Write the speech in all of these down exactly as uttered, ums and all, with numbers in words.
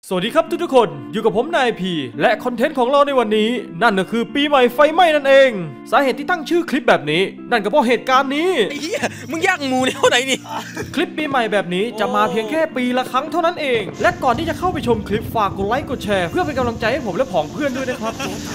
สวัสดีครับทุกๆคนอยู่กับผมนายพีและคอนเทนต์ของเราในวันนี้นั่นก็คือปีใหม่ไฟไหม้นั่นเองสาเหตุที่ตั้งชื่อคลิปแบบนี้นั่นก็เพราะเหตุการณ์นี้ไอ้เหี้ยมึงย่างหมูเท่าไหร่นี่คลิปปีใหม่แบบนี้จะมาเพียงแค่ปีละครั้งเท่านั้นเองและก่อนที่จะเข้าไปชมคลิปฝากกดไลค์กดแชร์เพื่อเป็นกำลังใจให้ผมและผองเพื่อนด้วยนะครับ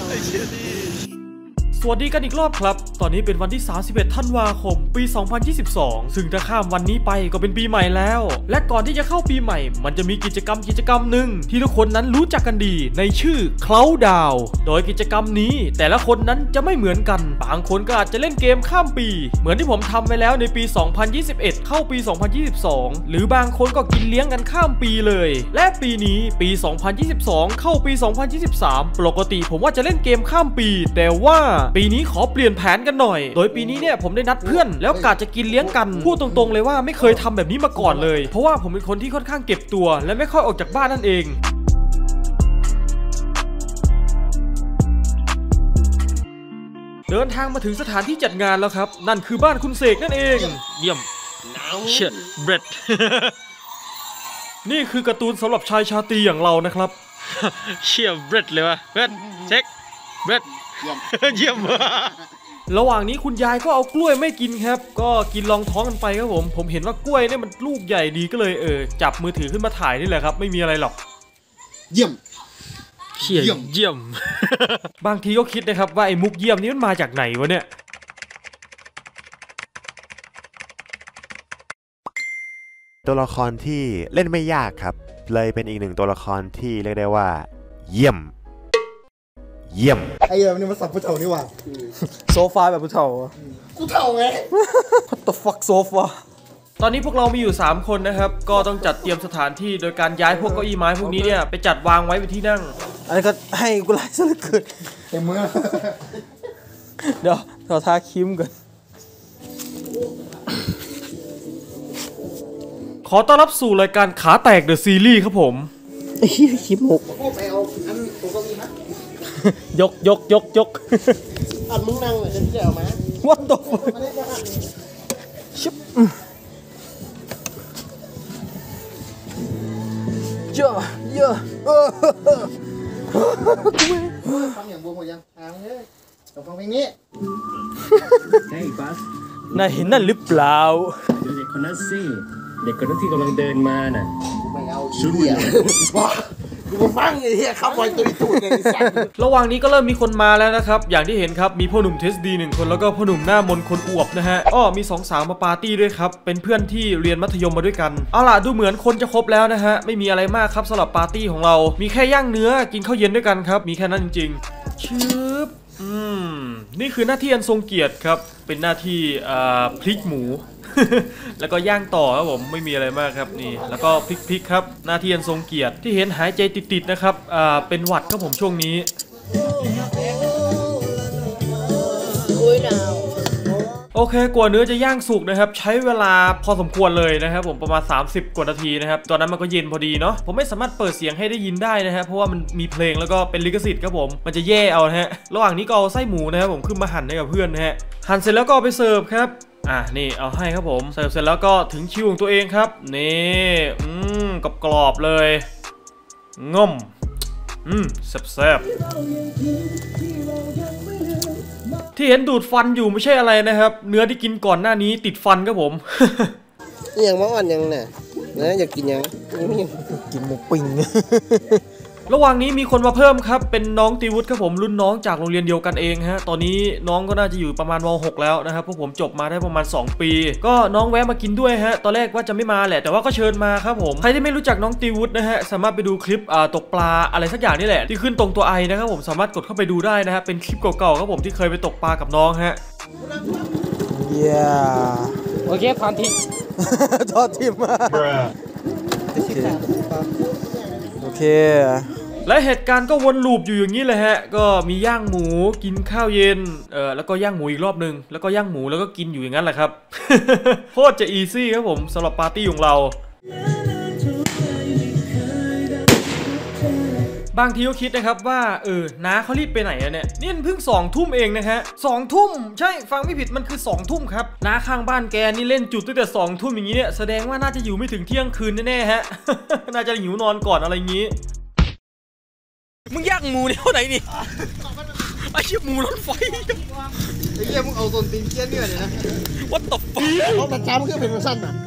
สวัสดีกันอีกรอบครับตอนนี้เป็นวันที่สามสิบเอ็ดธันวาคมปีสองพันยี่สิบสองซึ่งถ้าข้ามวันนี้ไปก็เป็นปีใหม่แล้วและก่อนที่จะเข้าปีใหม่มันจะมีกิจกรรมกิจกรรมหนึ่งที่ทุกคนนั้นรู้จักกันดีในชื่อเคล้าดาวโดยกิจกรรมนี้แต่ละคนนั้นจะไม่เหมือนกันบางคนก็อาจจะเล่นเกมข้ามปีเหมือนที่ผมทำไปแล้วในปีสองพันยี่สิบเอ็ดเข้าปีสองพันยี่สิบสองหรือบางคนก็กินเลี้ยงกันข้ามปีเลยและปีนี้ปีสองพันยี่สิบสองเข้าปีสองพันยี่สิบสามปกติผมว่าจะเล่นเกมข้ามปีแต่ว่าปีนี้ขอเปลี่ยนแผนกันหน่อยโดยปีนี้เนี่ยผมได้นัดเพื่อนแล้วกะจะกินเลี้ยงกันพูดตรงๆเลยว่าไม่เคยทำแบบนี้มาก่อนเลยเพราะว่าผมเป็นคนที่ค่อนข้างเก็บตัวและไม่ค่อยออกจากบ้านนั่นเองเดินทางมาถึงสถานที่จัดงานแล้วครับนั่นคือบ้านคุณเสกนั่นเองเยี่ยมเชิดเบรดนี่คือการ์ตูนสำหรับชายชาตรีอย่างเรานะครับเชี่ยเบรดเลยวะเบรดเช็คเบรดเยี่ยมระหว่างนี้คุณยายก็เอากล้วยไม่กินครับก็กินรองท้องกันไปครับผมผมเห็นว่ากล้วยเนี่ยมันลูกใหญ่ดีก็เลยเออจับมือถือขึ้นมาถ่ายนี่แหละครับไม่มีอะไรหรอกเยี่ยมเชี่ยเยี่ยมบางทีก็คิดนะครับว่าไอ้มุกเยี่ยมนี้มันมาจากไหนวะเนี่ยตัวละครที่เล่นไม่ยากครับเลยเป็นอีกหนึ่งตัวละครที่เรียกได้ว่าเยี่ยมเยี่ยมไอ้เหี้ยนี่มันสับผู้เฒ่านี่หว่าโซฟาแบบผู้เฒ่าผู้เฒ่าไง What the fuck โซฟาตอนนี้พวกเรามีอยู่สามคนนะครับก็ต้องจัดเตรียมสถานที่โดยการย้ายพวกเก้าอี้ไม้พวกนี้เนี่ยไปจัดวางไว้เป็นที่นั่งอันนี้ก็ให้กูไล่ซะเหลือเกินเต็มมือเดี๋ยวเราทาครีมก่อนขอต้อนรับสู่รายการขาแตกเดอะซีรีส์ครับผมไอ้เหี้ยครีมหกไปเอาอันตัวเก้าอี้มายกยกยกยกอันมึงนั่งเลยจะเอามา What the fuck ชิบเยอะเยอะฟังอย่างบวมหมดยังทางเลยเราฟังเพลงนี้ไอ้บัสนายเห็นนั่นหรือเปล่าเด็กคนนั้นสิเด็กคนนั้นที่กำลังเดินมาน่ะไม่เอาชุดเหี้ยกูฟังไอ้เหี้ยเขาปล่อยตัวตูดเลยระหว่างนี้ก็เริ่มมีคนมาแล้วนะครับอย่างที่เห็นครับมีพ่อหนุ่มเทสดีหนึ่งคนแล้วก็พ่อหนุ่มหน้ามนคนอวบนะฮะอ้อมีสองสาวมาปาร์ตี้ด้วยครับเป็นเพื่อนที่เรียนมัธยมมาด้วยกันเอาล่ะดูเหมือนคนจะครบแล้วนะฮะไม่มีอะไรมากครับสำหรับปาร์ตี้ของเรามีแค่ย่างเนื้อกินข้าวเย็นด้วยกันครับมีแค่นั้นจริงๆชืบอืมนี่คือหน้าที่อันทรงเกียรติครับเป็นหน้าที่อ่าพลิกหมูแล้วก็ย่างต่อครับผมไม่มีอะไรมากครับนี่แล้วก็พลิกๆครับหน้าที่อันทรงเกียรติที่เห็นหายใจติดๆนะครับอ่าเป็นหวัดครับผมช่วงนี้โอเคกว่าเนื้อจะย่างสุกนะครับใช้เวลาพอสมควรเลยนะครับผมประมาณสามสิบกว่านาทีนะครับตอนนั้นมันก็เย็นพอดีเนาะผมไม่สามารถเปิดเสียงให้ได้ยินได้นะฮะเพราะว่ามันมีเพลงแล้วก็เป็นลิขสิทธิ์ครับผมมันจะแย่เอานะฮะระหว่างนี้ก็เอาไส้หมูนะครับผมขึ้นมาหั่นให้กับเพื่อนนะฮะหั่นเสร็จแล้วก็เอาไปเสิร์ฟครับอ่ะนี่เอาให้ครับผมเสิร์ฟเสร็จแล้วก็ถึงคิวของตัวเองครับนี่อืมกรอบๆเลยง่อมอืมแซ่บๆที่เห็นดูดฟันอยู่ไม่ใช่อะไรนะครับเนื้อที่กินก่อนหน้านี้ติดฟันครับผมนี่ยังมองอันยังเนี่ยนะอยากกินยังกินหมูปิ้งระหว่างนี้มีคนมาเพิ่มครับเป็นน้องตีวุฒิครับผมรุ่นน้องจากโรงเรียนเดียวกันเองฮะตอนนี้น้องก็น่าจะอยู่ประมาณม.หกแล้วนะครับเพราะผมจบมาได้ประมาณสองปีก็น้องแวะมากินด้วยฮะตอนแรกว่าจะไม่มาแหละแต่ว่าก็เชิญมาครับผมใครที่ไม่รู้จักน้องตีวุฒินะฮะสามารถไปดูคลิปอ่าตกปลาอะไรสักอย่างนี่แหละที่ขึ้นตรงตัวไอนะครับผมสามารถกดเข้าไปดูได้นะฮะเป็นคลิปเก่าๆครับผมที่เคยไปตกปลากับน้องฮะเย้โอเคผ่านทีทอดทีมมาโอเคและเหตุการณ์ก็วนลูปอยู่อย่างนี้เลยฮะก็มีย่างหมูกินข้าวเย็นเออแล้วก็ย่างหมูอีกรอบนึงแล้วก็ย่างหมูแล้วก็กินอยู่อย่างนั้นแหละครับ โคตรจะอีซี่ครับผมสำหรับปาร์ตี้ของเราบางทีก็คิดนะครับว่าเออน้าเขารีบไปไหนอะเนี่ยนี่เพิ่งสองทุ่มเองนะฮะสองทุ่มใช่ฟังไม่ผิดมันคือสองทุ่มครับน้าข้างบ้านแกนี่เล่นจุดตั้งแต่สองทุ่มอย่างนี้เนี่ยแสดงว่าน่าจะอยู่ไม่ถึงเที่ยงคืนแน่ๆฮะ น่าจะหิวนอนก่อนอะไรอย่างนี้มึงย่างหมูเนี่ยเท่าไหร่นี่ไอ้เหี้ยหมูรถไฟไอ้เหี้ยมึงเอาต้นตีนเกี้ยนเนี่ยนะ What the fuck เอาแต่จ้ามันก็เป็นมันสั้นอ่ะ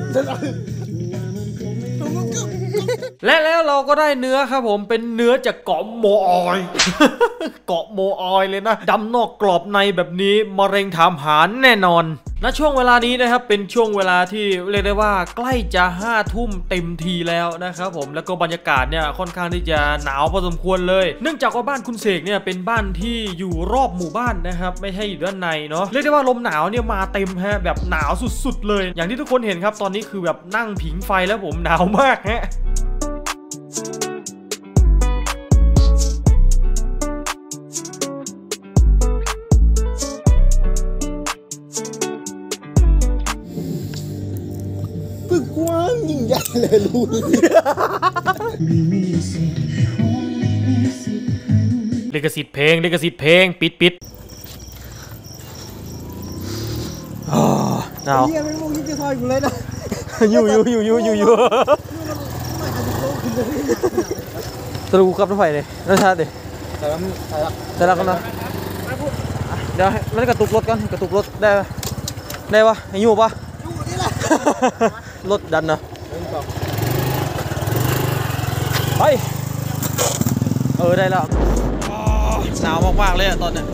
และแล้วเราก็ได้เนื้อครับผมเป็นเนื้อจากเกาะโมออย เกาะโมออยเลยนะดำนอกกรอบในแบบนี้มะเร็งถามหาแน่นอนณช่วงเวลานี้นะครับเป็นช่วงเวลาที่เรียกได้ว่าใกล้จะห้าทุ่มเต็มทีแล้วนะครับผมแล้วก็บรรยากาศเนี่ยค่อนข้างที่จะหนาวพอสมควรเลยเนื่องจากว่าบ้านคุณเสกเนี่ยเป็นบ้านที่อยู่รอบหมู่บ้านนะครับไม่ใช่อยู่ด้านในเนาะเรียกได้ว่าลมหนาวเนี่ยมาเต็มฮะแบบหนาวสุดๆเลยอย่างที่ทุกคนเห็นครับตอนนี้คือแบบนั่งผิงไฟแล้วผมหนาวมากฮะกว้างยิ่งใหญ่เลยรู้ลิขสิทธิ์เพลงลิขสิทธิ์เพลงปิดปิดหนาวเฮียไม่รู้ยิ่งจะซอยกูเลยนะอยู่อยู่อยู่อยู่อยู่อยู่สรุปกับรถไฟเลยรสชาติดิแต่ละแต่ละกันนะเดี๋ยวมันกระตุกรถกันกระตุกรถได้ได้ปะให้อยู่ปะรถดันนะไปเออได้แล้วหนาวมากๆเลยอะตอนเนี้ย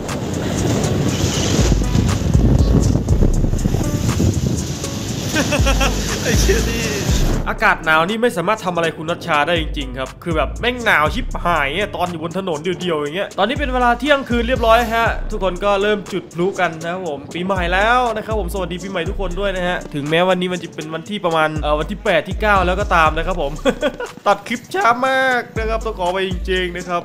ไอ้เชี่ยนี่อากาศหนาวนี่ไม่สามารถทำอะไรคุณนัชชาได้จริงๆครับคือแบบแม่งหนาวชิบหายตอนอยู่บนถนนเดียวๆอย่างเงี้ยตอนนี้เป็นเวลาเที่ยงคืนเรียบร้อยฮะทุกคนก็เริ่มจุดพลุกันนะครับผมปีใหม่แล้วนะครับผมสวัสดีปีใหม่ทุกคนด้วยนะฮะถึงแม้วันนี้มันจะเป็นวันที่ประมาณเอ่อวันที่แปดที่เก้าแล้วก็ตามนะครับผม ตัดคลิปช้ามากนะครับต้องขอไปจริงๆนะครับ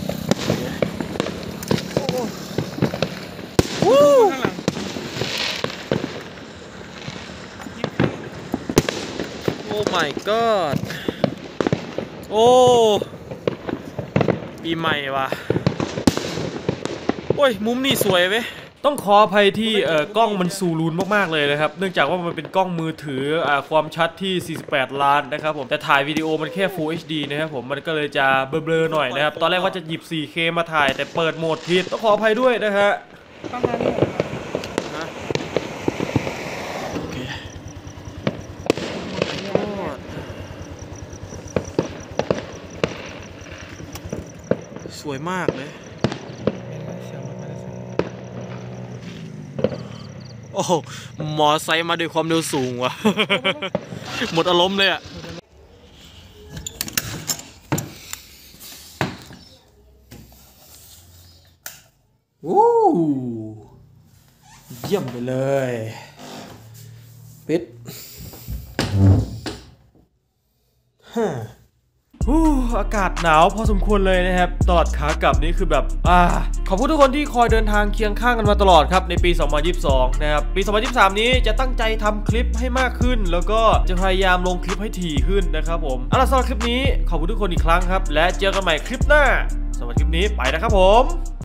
โอ้ my god โอ้ปีใหม่ว่ะโอ้ยมุมนี่สวยเว้ยต้องขออภัยที่เอ่อกล้องมันซูรูนมากๆเลยนะครับเนื่องจากว่ามันเป็นกล้องมือถืออ่าความชัดที่สี่สิบแปดล้านนะครับผมแต่ถ่ายวิดีโอมันแค่ Full เอช ดี นะครับผมมันก็เลยจะเบลอๆหน่อยนะครับตอนแรกว่าจะหยิบ โฟร์เค มาถ่ายแต่เปิดโหมดผิดต้องขออภัยด้วยนะฮะสวยมากเลยโอ้มอไซค์มาด้วยความเร็วสูงว่ะ หมดอารมณ์เลยอ่ะวู้เยี่ยมไปเลยปิดฮะฮู้อากาศหนาวพอสมควรเลยนะครับตลอดขากลับนี่คือแบบอ่าขอบคุณทุกคนที่คอยเดินทางเคียงข้างกันมาตลอดครับในปีสองพันยี่สิบสองนะครับปีสองพันยี่สิบสามนี้จะตั้งใจทำคลิปให้มากขึ้นแล้วก็จะพยายามลงคลิปให้ถี่ขึ้นนะครับผมเอาล่ะสำหรับคลิปนี้ขอบคุณทุกคนอีกครั้งครับและเจอกันใหม่คลิปหน้าสำหรับคลิปนี้ไปนะครับผม